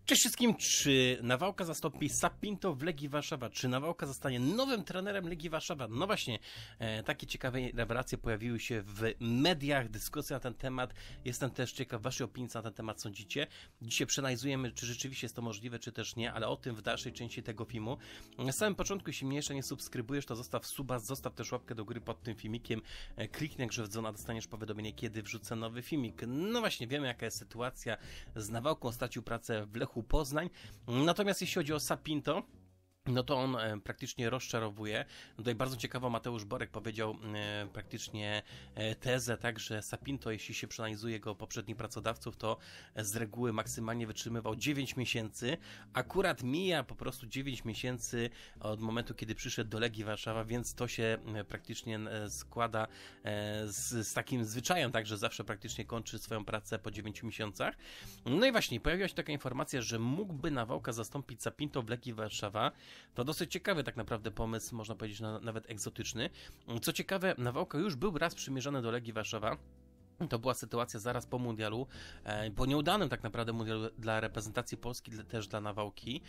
Cześć wszystkim, czy Nawałka zastąpi Sapinto w Legii Warszawa? Czy Nawałka zostanie nowym trenerem Legii Warszawa? No właśnie, takie ciekawe rewelacje pojawiły się w mediach, dyskusja na ten temat. Jestem też ciekaw waszej opinii, co na ten temat sądzicie. Dzisiaj przeanalizujemy, czy rzeczywiście jest to możliwe, czy też nie, ale o tym w dalszej części tego filmu. Na samym początku, jeśli mnie jeszcze nie subskrybujesz, to zostaw suba, zostaw też łapkę do góry pod tym filmikiem, kliknij grze w dzwona, dostaniesz powiadomienie, kiedy wrzucę nowy filmik. No właśnie, wiemy jaka jest sytuacja z Nawałką, stracił pracę w Lechu Poznań. Natomiast jeśli chodzi o Sapinto, no to on praktycznie rozczarowuje. Tutaj bardzo ciekawo Mateusz Borek powiedział praktycznie tezę, tak, że Sapinto, jeśli się przeanalizuje jego poprzednich pracodawców, to z reguły maksymalnie wytrzymywał 9 miesięcy. Akurat mija po prostu 9 miesięcy od momentu, kiedy przyszedł do Legii Warszawa, więc to się praktycznie składa z takim zwyczajem, tak, że zawsze praktycznie kończy swoją pracę po 9 miesiącach. No i właśnie, pojawiła się taka informacja, że mógłby Nawałka zastąpić Sapinto w Legii Warszawa. To dosyć ciekawy tak naprawdę pomysł, można powiedzieć nawet egzotyczny. Co ciekawe, Nawałka już był raz przymierzony do Legii Warszawa. To była sytuacja zaraz po mundialu, po nieudanym tak naprawdę mundialu dla reprezentacji Polski, też dla Nawałki.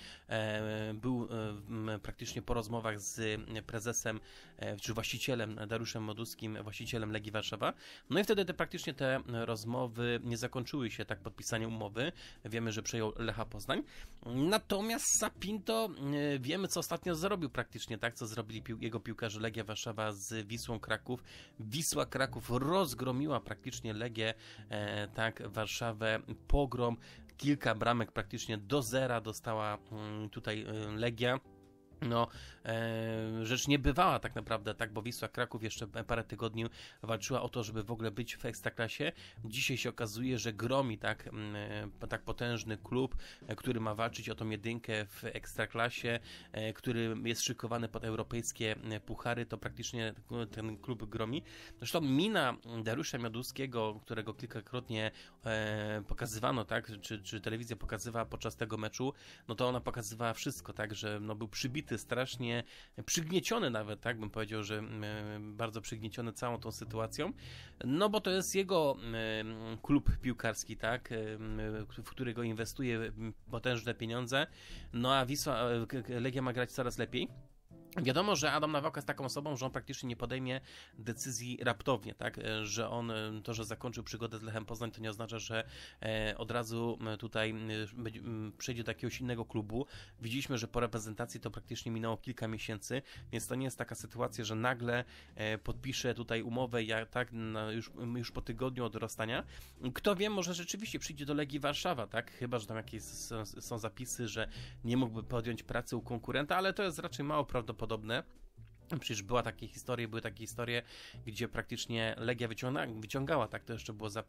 Był praktycznie po rozmowach z prezesem, czy właścicielem, Dariuszem Moduskim, właścicielem Legii Warszawa. No i wtedy praktycznie te rozmowy nie zakończyły się tak podpisaniem umowy. Wiemy, że przejął Lecha Poznań. Natomiast Sapinto, wiemy co ostatnio zrobił praktycznie, tak, co zrobili jego piłkarze Legia Warszawa z Wisłą Kraków. Wisła Kraków rozgromiła praktycznie Legię, tak, Warszawę, pogrom, kilka bramek praktycznie do zera dostała tutaj Legia. No, rzecz niebywała tak naprawdę, tak, bo Wisła Kraków jeszcze parę tygodni walczyła o to, żeby w ogóle być w Ekstraklasie. Dzisiaj się okazuje, że gromi tak potężny klub, który ma walczyć o tą jedynkę w Ekstraklasie, który jest szykowany pod europejskie puchary, to praktycznie ten klub gromi. Zresztą mina Dariusza Mioduskiego, którego kilkakrotnie pokazywano, tak, czy telewizja pokazywała podczas tego meczu, no to ona pokazywała wszystko, tak, że no, był przybity, strasznie przygnieciony nawet, tak bym powiedział, że bardzo przygnieciony całą tą sytuacją, no bo to jest jego klub piłkarski, tak, w którego inwestuje potężne pieniądze, no a Legia ma grać coraz lepiej. Wiadomo, że Adam Nawałka jest taką osobą, że on praktycznie nie podejmie decyzji raptownie, tak, że on, to, że zakończył przygodę z Lechem Poznań, to nie oznacza, że od razu tutaj przejdzie do jakiegoś innego klubu. Widzieliśmy, że po reprezentacji to praktycznie minęło kilka miesięcy, więc to nie jest taka sytuacja, że nagle podpisze tutaj umowę, tak, już po tygodniu od rozstania. Kto wie, może rzeczywiście przyjdzie do Legii Warszawa, tak, chyba, że tam jakieś są zapisy, że nie mógłby podjąć pracy u konkurenta, ale to jest raczej mało prawdopodobne. Przecież były takie historie, gdzie praktycznie Legia wyciągała, tak, to jeszcze było za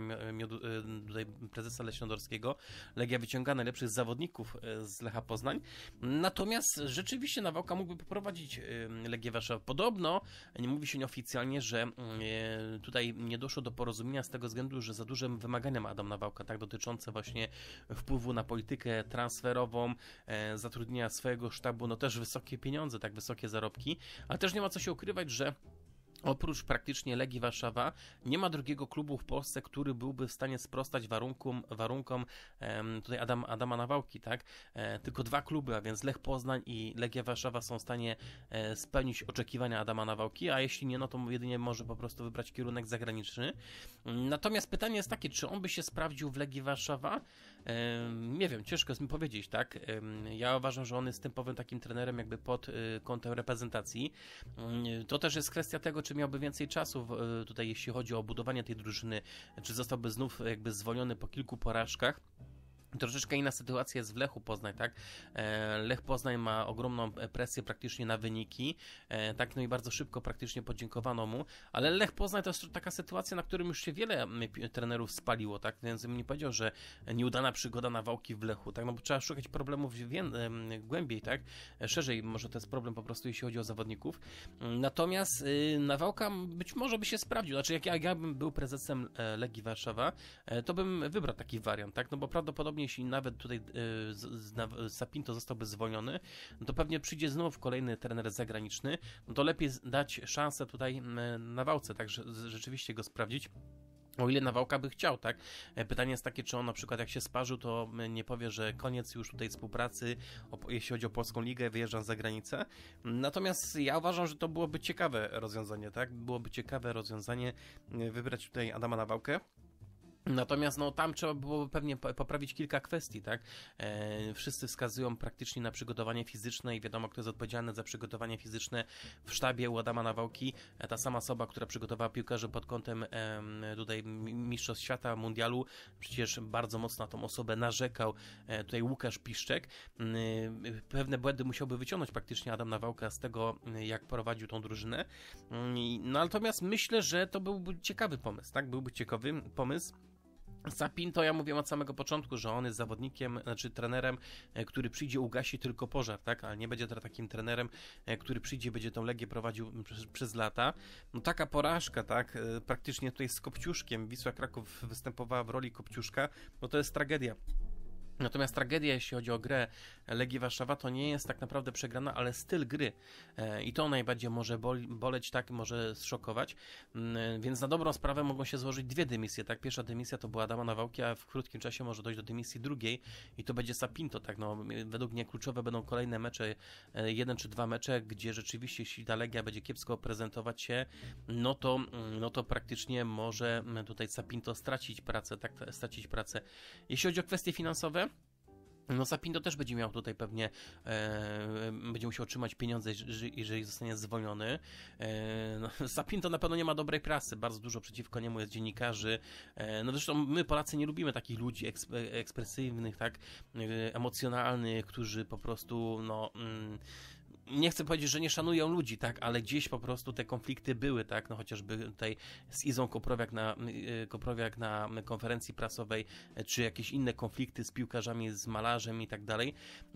prezesa Leśnodorskiego, Legia wyciąga najlepszych zawodników z Lecha Poznań, natomiast rzeczywiście Nawałka mógłby poprowadzić Legię Warszawa. Podobno, nie mówi się nieoficjalnie, że tutaj nie doszło do porozumienia z tego względu, że za duże wymagania ma Adam Nawałka, tak, dotyczące właśnie wpływu na politykę transferową, zatrudnienia swojego sztabu, no też wysokie pieniądze, tak, wysokie zarobki. Ale też nie ma co się ukrywać, że oprócz praktycznie Legii Warszawa nie ma drugiego klubu w Polsce, który byłby w stanie sprostać warunkom tutaj Adama Nawałki, tak? Tylko dwa kluby, a więc Lech Poznań i Legia Warszawa są w stanie spełnić oczekiwania Adama Nawałki, a jeśli nie, no to jedynie może po prostu wybrać kierunek zagraniczny. Natomiast pytanie jest takie, czy on by się sprawdził w Legii Warszawa? Nie wiem, ciężko jest mi powiedzieć, tak? Ja uważam, że on jest typowym takim trenerem jakby pod kątem reprezentacji. To też jest kwestia tego, czy miałby więcej czasu tutaj, jeśli chodzi o budowanie tej drużyny, czy zostałby znów jakby zwolniony po kilku porażkach. Troszeczkę inna sytuacja jest w Lechu Poznań, tak? Lech Poznań ma ogromną presję praktycznie na wyniki, tak, no i bardzo szybko praktycznie podziękowano mu, ale Lech Poznań to jest taka sytuacja, na którym już się wiele trenerów spaliło, tak? Więc bym nie powiedział, że nieudana przygoda Nawałki w Lechu, tak? No bo trzeba szukać problemów głębiej, tak? Szerzej, może to jest problem po prostu, jeśli chodzi o zawodników. Natomiast Nawałka być może by się sprawdził, znaczy jak ja bym był prezesem Legii Warszawa, to bym wybrał taki wariant, tak? No bo prawdopodobnie jeśli nawet tutaj Sapinto zostałby zwolniony, no to pewnie przyjdzie znów kolejny trener zagraniczny, no to lepiej dać szansę tutaj Nawałce, tak, rzeczywiście go sprawdzić. O ile Nawałka by chciał, tak? Pytanie jest takie, czy on na przykład jak się sparzył, to nie powie, że koniec już tutaj współpracy, jeśli chodzi o Polską Ligę, wyjeżdżam za granicę. Natomiast ja uważam, że to byłoby ciekawe rozwiązanie, tak? Byłoby ciekawe rozwiązanie wybrać tutaj Adama Nawałkę. Natomiast no, tam trzeba byłoby pewnie poprawić kilka kwestii, tak? Wszyscy wskazują praktycznie na przygotowanie fizyczne i wiadomo, kto jest odpowiedzialny za przygotowanie fizyczne w sztabie u Adama Nawałki. Ta sama osoba, która przygotowała piłkarzy pod kątem tutaj Mistrzostw Świata, Mundialu, przecież bardzo mocno na tą osobę narzekał tutaj Łukasz Piszczek. Pewne błędy musiałby wyciągnąć praktycznie Adam Nawałka z tego, jak prowadził tą drużynę. No natomiast myślę, że to byłby ciekawy pomysł, tak? Byłby ciekawy pomysł. Sapinto, ja mówiłem od samego początku, że on jest zawodnikiem, znaczy trenerem, który przyjdzie ugasi tylko pożar, tak? Ale nie będzie takim trenerem, który przyjdzie, będzie tą Legię prowadził przez lata. No taka porażka, tak? Praktycznie tutaj z Kopciuszkiem, Wisła Kraków występowała w roli Kopciuszka, no to jest tragedia. Natomiast tragedia, jeśli chodzi o grę Legii Warszawa, to nie jest tak naprawdę przegrana, ale styl gry. I to najbardziej może boleć, tak, może zszokować. Więc na dobrą sprawę mogą się złożyć dwie dymisje, tak. Pierwsza dymisja to była Adama Nawałki, a w krótkim czasie może dojść do dymisji drugiej i to będzie Sapinto, tak. No, według mnie kluczowe będą kolejne mecze, 1 czy 2 mecze, gdzie rzeczywiście, jeśli ta Legia będzie kiepsko prezentować się, no to praktycznie może tutaj Sapinto stracić pracę, tak, stracić pracę. Jeśli chodzi o kwestie finansowe, no Sapinto też będzie miał tutaj pewnie, będzie musiał otrzymać pieniądze, jeżeli zostanie zwolniony. No, Sapinto na pewno nie ma dobrej prasy, bardzo dużo przeciwko niemu jest dziennikarzy. No zresztą my Polacy nie lubimy takich ludzi ekspresywnych, tak, emocjonalnych, którzy po prostu, no... Nie chcę powiedzieć, że nie szanują ludzi, tak, ale gdzieś po prostu te konflikty były, tak, no chociażby tutaj z Izą Koprowiak na konferencji prasowej, czy jakieś inne konflikty z piłkarzami, z malarzem i tak dalej,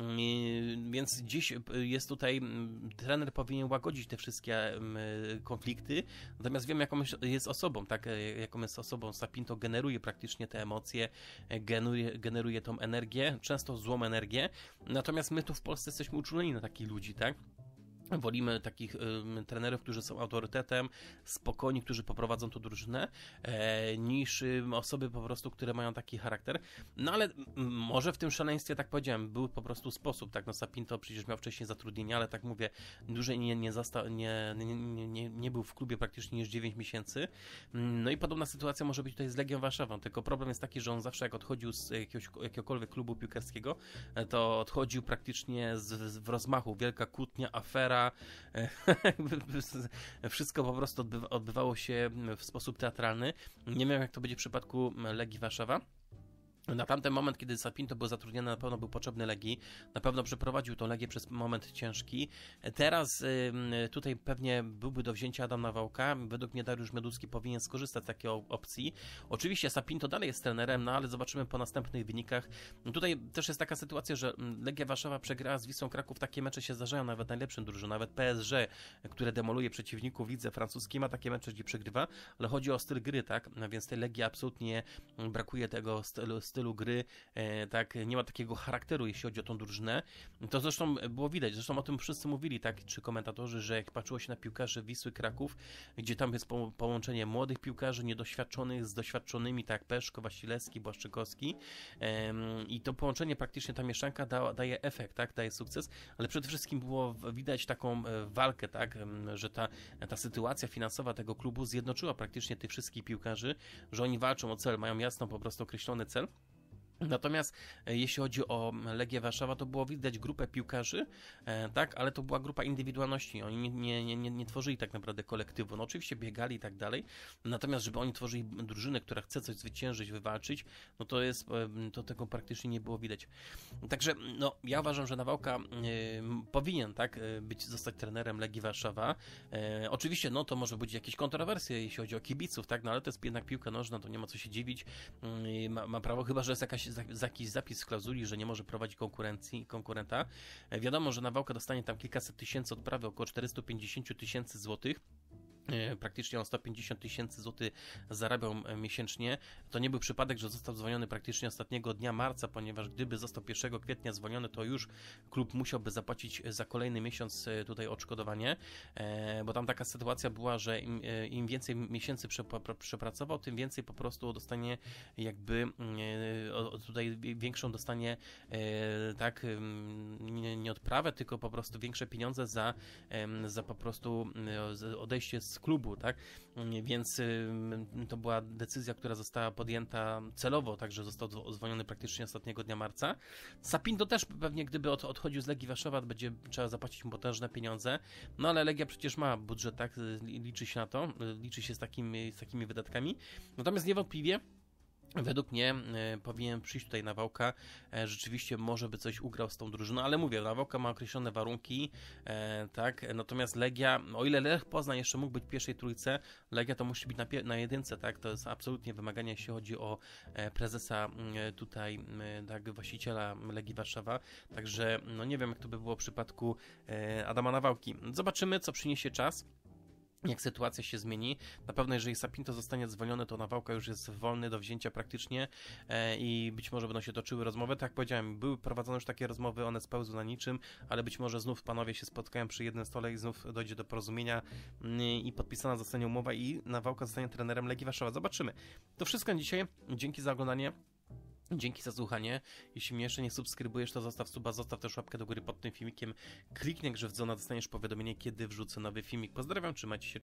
więc gdzieś jest tutaj, trener powinien łagodzić te wszystkie konflikty, natomiast wiem, jaką jest osobą, tak, jaką jest osobą. Sapinto generuje praktycznie te emocje, generuje tą energię, często złą energię, natomiast my tu w Polsce jesteśmy uczuleni na takich ludzi, tak. Wolimy takich trenerów, którzy są autorytetem, spokojni, którzy poprowadzą tu drużynę, niż osoby po prostu, które mają taki charakter. No ale może w tym szaleństwie, tak powiedziałem, był po prostu sposób, tak, no Sapinto przecież miał wcześniej zatrudnienie, ale tak mówię, dłużej nie był w klubie praktycznie niż 9 miesięcy. No i podobna sytuacja może być tutaj z Legią Warszawą, tylko problem jest taki, że on zawsze jak odchodził z jakiegokolwiek klubu piłkarskiego, to odchodził praktycznie w rozmachu, wielka kłótnia, afera, wszystko po prostu odbywało się w sposób teatralny. Nie wiem, jak to będzie w przypadku Legii Warszawa. Na tamten moment, kiedy Sapinto był zatrudniony, na pewno był potrzebny Legii, na pewno przeprowadził tą Legię przez moment ciężki. Teraz tutaj pewnie byłby do wzięcia Adam Nawałka. Według mnie Dariusz Mioduski powinien skorzystać z takiej opcji. Oczywiście Sapinto dalej jest trenerem, no ale zobaczymy po następnych wynikach. Tutaj też jest taka sytuacja, że Legia Warszawa przegrała z Wisłą Kraków. Takie mecze się zdarzają nawet najlepszym drużynom, nawet PSG, które demoluje przeciwników w lidze francuskiej, ma takie mecze, gdzie przegrywa, ale chodzi o styl gry, tak? Więc tej Legii absolutnie brakuje tego stylu gry, tak, nie ma takiego charakteru, jeśli chodzi o tą drużynę. To zresztą było widać, zresztą o tym wszyscy mówili, tak, czy komentatorzy, że jak patrzyło się na piłkarzy Wisły Kraków, gdzie tam jest połączenie młodych piłkarzy, niedoświadczonych z doświadczonymi, tak, Peszko, Wasilewski, Błaszczykowski, i to połączenie, praktycznie ta mieszanka daje efekt, tak, daje sukces, ale przede wszystkim było widać taką walkę, tak, że ta sytuacja finansowa tego klubu zjednoczyła praktycznie tych wszystkich piłkarzy, że oni walczą o cel, mają jasno po prostu określony cel. Natomiast jeśli chodzi o Legię Warszawa, to było widać grupę piłkarzy, tak, ale to była grupa indywidualności. Oni nie tworzyli tak naprawdę kolektywu. No oczywiście biegali i tak dalej, natomiast żeby oni tworzyli drużynę, która chce coś zwyciężyć, wywalczyć, no to tego praktycznie nie było widać. Także no, ja uważam, że Nawałka powinien, tak, zostać trenerem Legii Warszawa. Oczywiście, no to może być jakieś kontrowersje, jeśli chodzi o kibiców, tak, no ale to jest jednak piłka nożna, to nie ma co się dziwić. Ma prawo, chyba że jest jakiś zapis w klauzuli, że nie może prowadzić konkurenta. Wiadomo, że Nawałka dostanie tam kilkaset tysięcy odprawy, około 450 000 złotych. praktycznie on 150 tysięcy złotych zarabiał miesięcznie. To nie był przypadek, że został zwolniony praktycznie ostatniego dnia marca, ponieważ gdyby został 1 kwietnia zwolniony, to już klub musiałby zapłacić za kolejny miesiąc tutaj odszkodowanie, bo tam taka sytuacja była, że im więcej miesięcy przepracował, tym więcej po prostu dostanie jakby tutaj większą dostanie tak nie odprawę, tylko po prostu większe pieniądze za po prostu odejście z klubu, tak? Więc to była decyzja, która została podjęta celowo, także został zwolniony praktycznie ostatniego dnia marca. Sapinto też pewnie, gdyby odchodził z Legii Warszawa, będzie trzeba zapłacić mu potężne pieniądze, no ale Legia przecież ma budżet, tak? Liczy się na to, liczy się z takimi wydatkami. Natomiast niewątpliwie według mnie powinien przyjść tutaj Nawałka, rzeczywiście może by coś ugrał z tą drużyną, ale mówię, Nawałka ma określone warunki, tak, natomiast Legia, o ile Lech Poznań jeszcze mógł być w pierwszej trójce, Legia to musi być na jedynce, tak, to jest absolutnie wymaganie, jeśli chodzi o prezesa tutaj, tak, właściciela Legii Warszawa, także no nie wiem, jak to by było w przypadku Adama Nawałki. Zobaczymy, co przyniesie czas. Jak sytuacja się zmieni. Na pewno jeżeli Sapinto zostanie zwolniony, to Nawałka już jest wolny do wzięcia praktycznie i być może będą się toczyły rozmowy. Tak jak powiedziałem, były prowadzone już takie rozmowy, one spełzły na niczym, ale być może znów panowie się spotkają przy jednym stole i znów dojdzie do porozumienia i podpisana zostanie umowa i Nawałka zostanie trenerem Legii Warszawa. Zobaczymy. To wszystko na dzisiaj. Dzięki za oglądanie. Dzięki za słuchanie. Jeśli mnie jeszcze nie subskrybujesz, to zostaw suba, zostaw też łapkę do góry pod tym filmikiem. Kliknij grzywdzona, dostaniesz powiadomienie, kiedy wrzucę nowy filmik. Pozdrawiam, trzymajcie się.